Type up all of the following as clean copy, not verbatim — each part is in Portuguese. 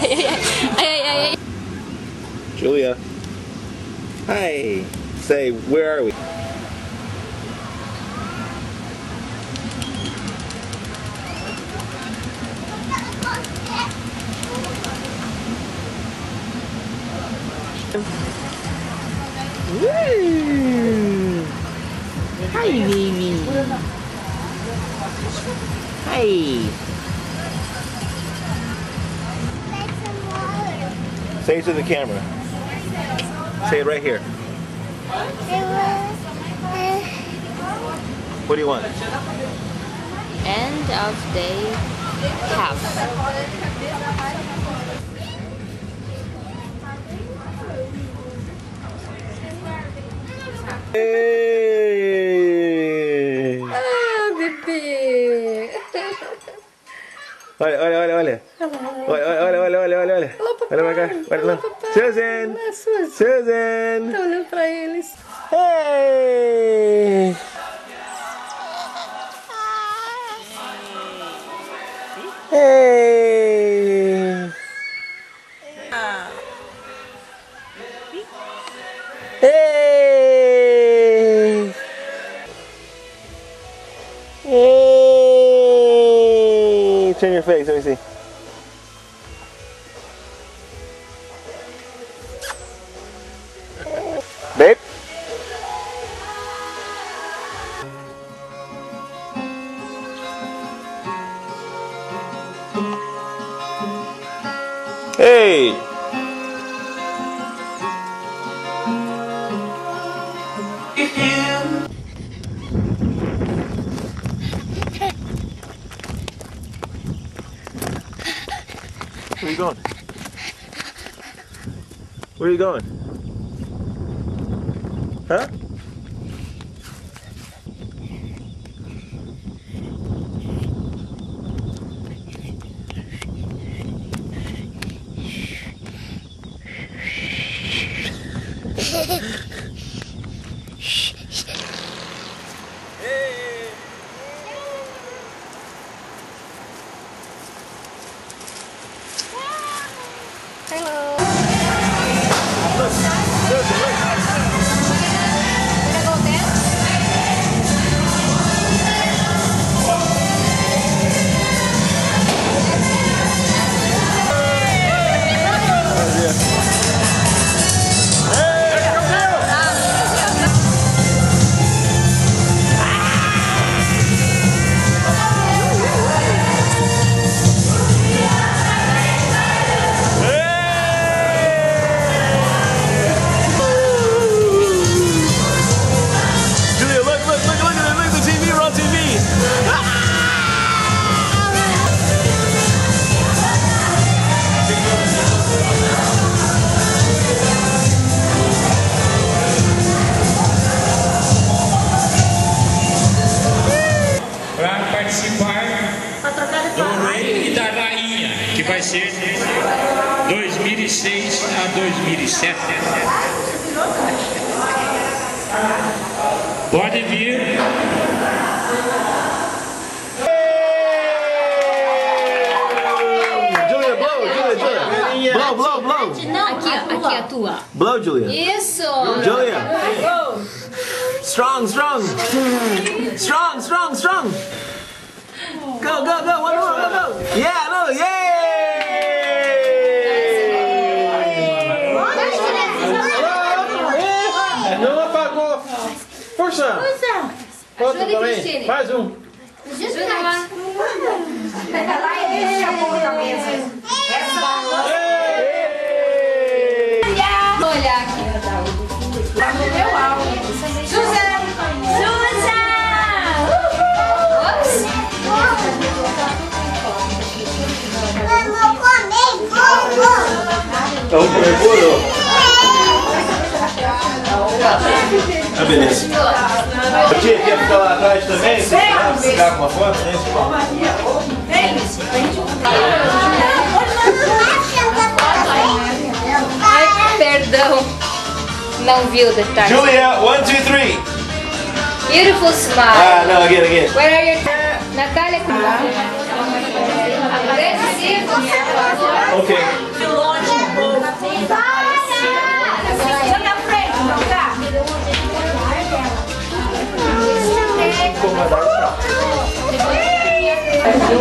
Julia. Hi. Say, where are we? Woo! Hi, Mimi. Hi. Say it to the camera. Say it right here. What do you want? End of day half. Hey! Ah, bebê! Olha, olha, olha, olha. Olha, olha, olha, olha, olha, olha. Olha pra cá. Olha lá. Susan! Susan! Tá olhando pra eles. Hey! Hey! Hey! Hey! Turn your face, let me see. Babe? Hey! Where are you going? Where are you going? Huh? Hello. Que vai ser de 2006 a 2007. Pode vir. Julia, blow, Julia. Blow, blow, blow. Aqui, ó, aqui a tua. Blow, Julia. Isso! Julia. Strong, strong. Strong, strong, strong. Go, go, go. One more, go, go. Yeah, no, yay! Não apagou. Força. Outro também. Mais um. Ajuda lá. Pega lá e deixa a boca da mesa. Olha aqui. Tá no meu álbum. Suzana! Ops. Vamos comer bolo? Ah, beleza. O Tia quer ficar lá atrás também? Você quer ficar com uma foto? Ai, perdão. Não vi o detalhe. Julia, 1, 2, 3. Beautiful smile. Ah, no, again, again. Where are your... Natália, com Okay.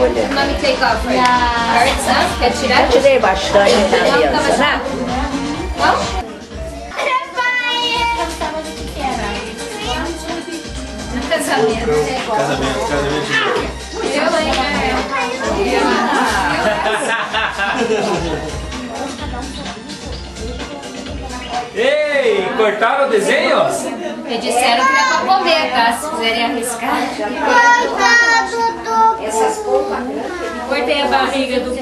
O nome take off, right? Quer tirar? Eu tirei bastante da aliança, né? Não? Casamento. Ei, cortaram o desenho? Me disseram que era pra comer, tá? Se quiserem arriscar. Essas polpas. Cortei a barriga do...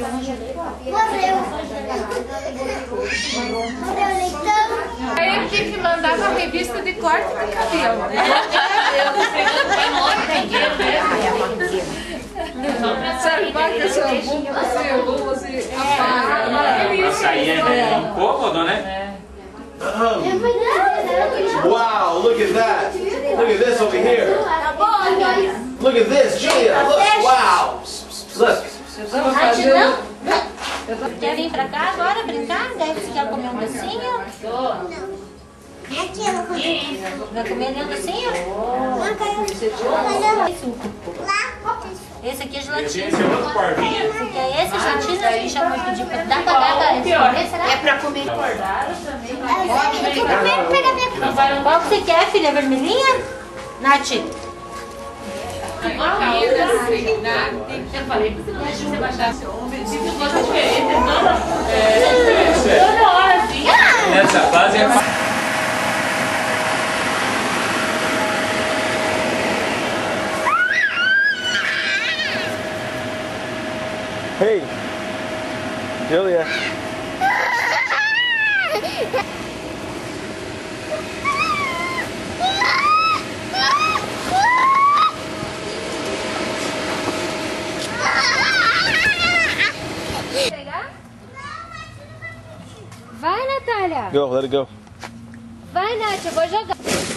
Aí eu tinha que mandar uma revista de corte de cabelo. Sabe, marca seu bumbum, assim, Isso aí é incômodo, né? Wow, look at that. Look at this over here. Look at this, Julia. Look, wow. Look. Quer vir pra cá agora brincar? Daí você quer comer um docinho? Vai comer um docinho? Esse aqui é gelatina. Esse é outro porvinho. Você quer esse gelatina? A gente chamou de pedir pra... Dá pra dar, será? É pra comer. Qual que você quer, filha? Vermelhinha? Nath? Eu falei pra você baixasse o se fosse diferente, toda hora assim. Nessa fase é Hey, Julia. Vai, Natália. Go, let it go. Vai, Nath, eu vou jogar.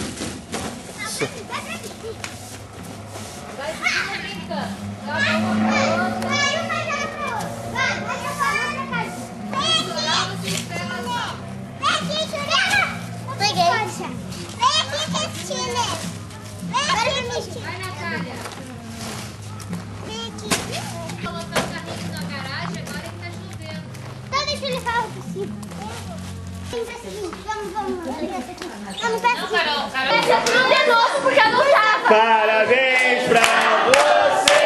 Vai brincando. Vai, Natália. Vem aqui. Colocar o carrinho na garagem agora que tá chovendo. Então deixa ele falar por cima. Vamos pra cima. Carol. De novo, porque eu não tava. Parabéns pra você.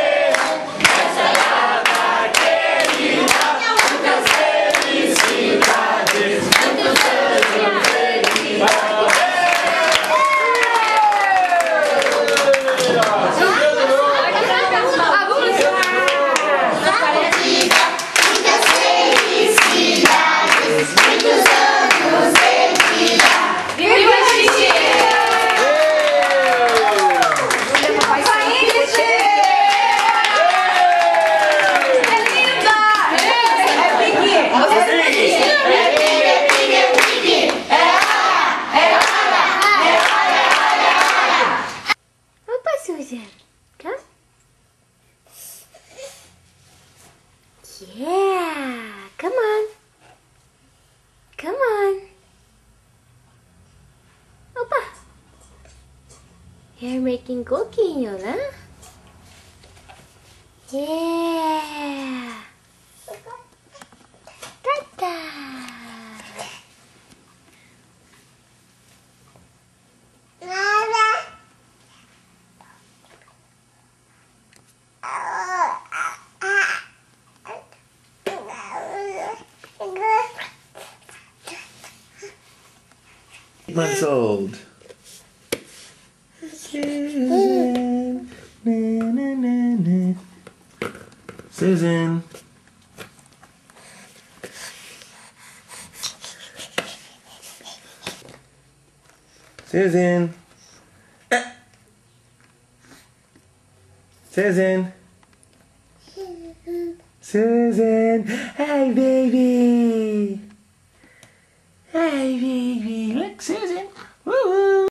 Yeah, come on. Come on. Opa. You're making cooking, né? Yeah. Tata. Months old. Susan. Na, na, na, na. Susan. Susan. Susan. Susan. Hi, baby. Hi, baby. Look, Susan.